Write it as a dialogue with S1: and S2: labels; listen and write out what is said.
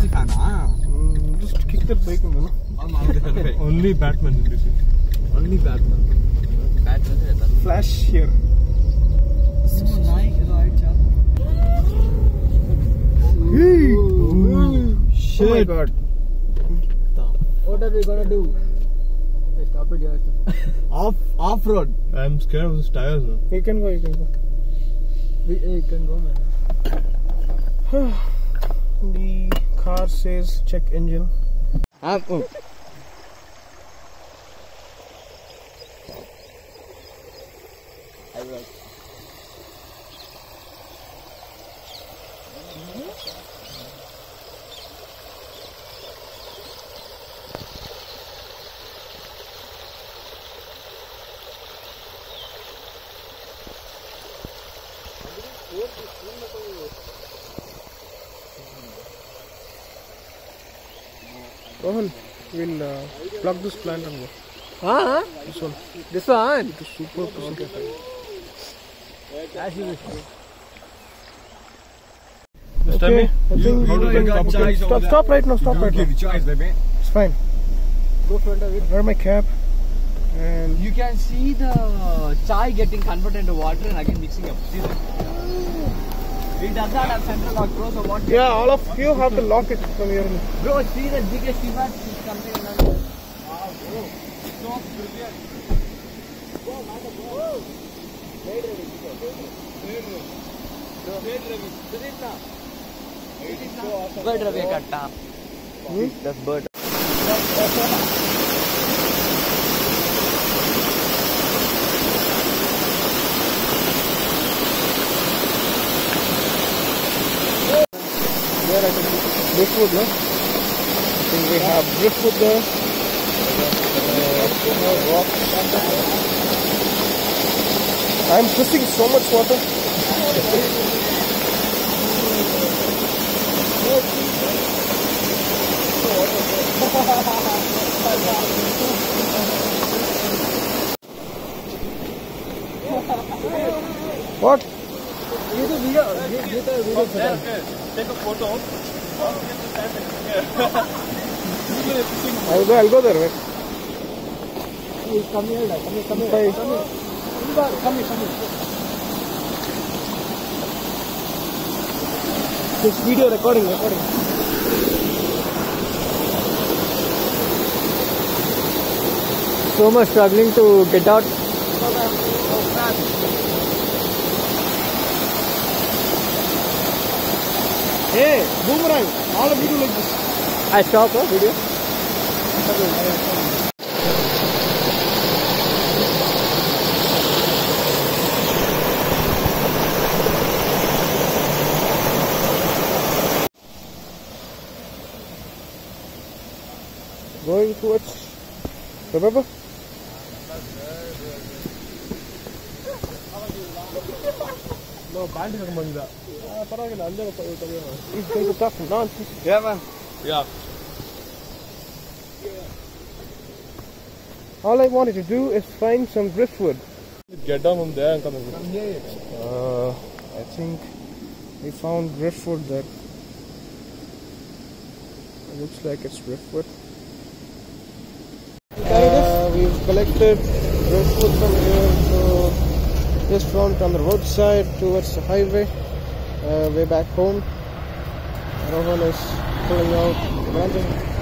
S1: DC fan?
S2: Just kick that bike, man.
S3: Only Batman in DC.
S1: Only Batman.
S2: Flash here.
S1: Shit.
S2: Oh my god.
S1: What are we gonna do? Hey, stop it here. Off road.
S3: I'm scared of his tires now.
S2: You can go,
S1: Hey, you can go, man.
S2: The car says check engine.
S1: Oh.
S2: Rohan, we'll plug this plant and go. This one.
S1: This one?
S2: It is super cool.
S3: Just tell me.
S2: I think
S3: how do
S2: we
S3: I
S2: can stop right now. Stop right now.
S1: choice, baby.
S2: It's fine.
S1: Go front of it.
S2: Wear my cap. And
S1: You can see the chai getting converted into water and again mixing up. See that? It does not have central lock, bro. So what?
S2: yeah, all of you have to lock it from here.
S1: Bro, see the biggest river is coming in. Wow, bro. So brilliant. Go, man, go. Wait, Ravi. Bird Ravi katta. That's bird.
S2: There I can see driftwood, no? I think we have driftwood there. Rock. I'm twisting so much water. What?
S1: You do video.
S3: Take a photo.
S2: I'll go there, right?
S1: Come here. Come here.
S2: Bye.
S1: Come here.
S2: This video recording.
S1: So much struggling to get out.
S2: Hey, boomerang! All of you do like this.
S1: I stop video.
S2: Going towards the river. No, band is coming down. He's going to talk nonsense.
S1: Yeah, man.
S3: Yeah.
S2: All I wanted to do is find some driftwood.
S3: Get down from there and come in.
S1: Come here.
S2: I think we found driftwood there. It looks like it's driftwood. We've collected driftwood from here to this front on the roadside towards the highway. Way back home. Rohan is pulling out.